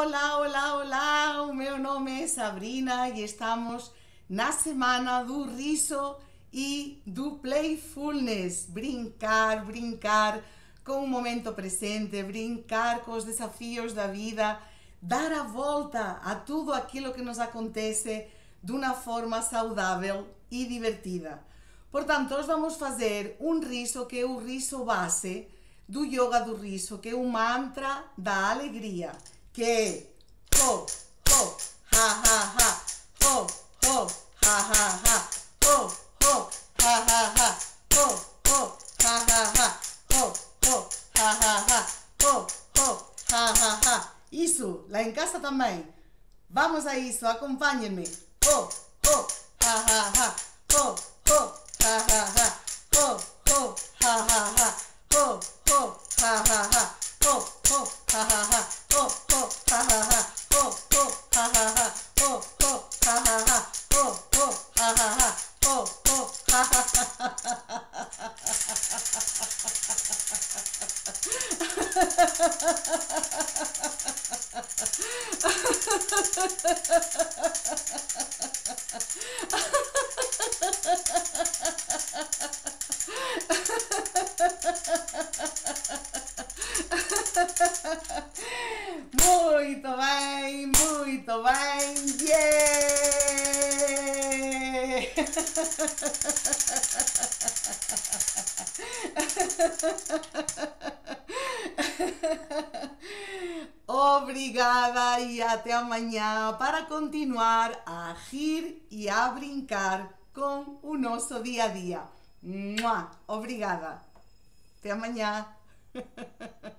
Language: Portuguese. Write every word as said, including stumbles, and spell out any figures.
Olá, olá, olá, o meu nome é Sabrina e estamos na semana do riso e do playfulness. Brincar, brincar com o momento presente, brincar com os desafios da vida, dar a volta a tudo aquilo que nos acontece de uma forma saudável e divertida. Portanto, hoje vamos fazer um riso que é o riso base do yoga do riso, que é o mantra da alegria, que é ho, ho, ha, ha, ha, ho, ho, ha, ha, ha, ho, ho, ha, ha, ha, ho, ho, ha, ha, ha, ho, ho, ha, ha, ha, ho, ho, ha, ha, ha. Isso, lá em casa também. Vamos a isso, acompanhem-me. Ho, ho, ha, ha, ha, ho, ho, ha, ha, ha, ho, ho, ha, ha, ha, ho, ho, ha, ha, ha, ho, ho, ha, ha, ha, ho, ho, ha, ha, ha, ho, ho, ha, ha, ha, ho, ho, ha, ha, ha, ho, ho, ha, ha, ha, ho, ho, ha, ha, Muito bem, muito bem, yeah! Obrigada e até amanhã para continuar a rir e a brincar com o nosso dia a dia. Obrigada. Até amanhã.